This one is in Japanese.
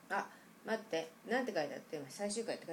あ、待って、なんて書いてあって、今最終回って書いて